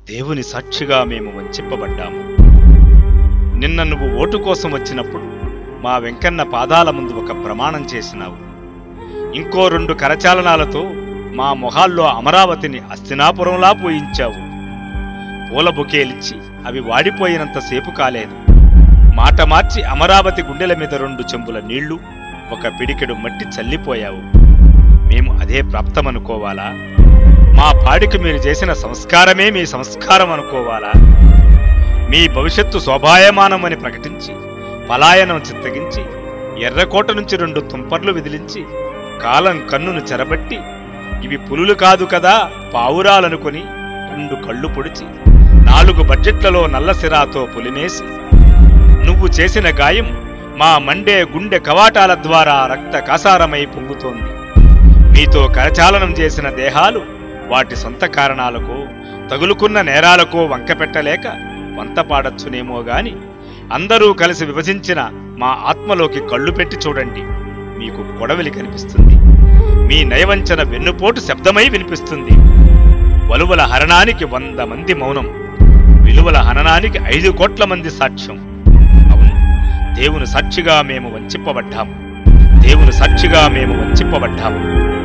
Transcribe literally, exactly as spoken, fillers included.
దేవుని సాక్షిగా మేము వంచింపబడ్డాము. నిన్న నువ్వు ఓటు కోసం వచ్చినప్పుడు మా వెంకన్న పాదాల ముందు ఒక ప్రమాణం చేసినావు. ఇంకో రెండు కరచాలనాలతో మా మొహాల్లో అమరావతిని అస్తినాపురంలా పోయించావు. పూల బొకేలిచ్చి అవి వాడిపోయినంతసేపు కాలేదు. మాట మార్చి అమరావతి గుండెల మీద రెండు చెంబుల నీళ్లు, ఒక పిడికెడు మట్టి చల్లిపోయావు. మేము అదే ప్రాప్తమనుకోవాలా? మా పాడికి మీరు చేసిన సంస్కారమే మీ సంస్కారం అనుకోవాలా? మీ భవిష్యత్తు శోభాయమానమని ప్రకటించి పలాయనం చిత్తగించి ఎర్రకోట నుంచి రెండు తుంపర్లు విదిలించి కాలం కన్నును చెరబట్టి ఇవి పులులు కాదు కదా పావురాలనుకొని రెండు కళ్ళు పొడిచి నాలుగు బడ్జెట్లలో నల్లసిరాతో పులిమేసి నువ్వు చేసిన గాయం మా మండే గుండె కవాటాల ద్వారా రక్త కాసారమై పొంగుతోంది. మీతో కరచాలనం చేసిన దేహాలు వాటి సొంత కారణాలకో తగులుకున్న నేరాలకో వంకపెట్టలేక వంతపాడచ్చునేమో గాని అందరూ కలిసి విభజించిన మా ఆత్మలోకి కళ్ళు పెట్టి చూడండి, మీకు కొడవలి కనిపిస్తుంది. మీ నయవంచన వెన్నుపోటు శబ్దమై వినిపిస్తుంది. వలువల హరణానికి వంద మంది మౌనం, విలువల హననానికి ఐదు కోట్ల మంది సాక్ష్యం. అవును, దేవుని సాక్షిగా మేము వంచింపబడ్డాము. దేవుని సాక్షిగా మేము వంచింపబడ్డాము.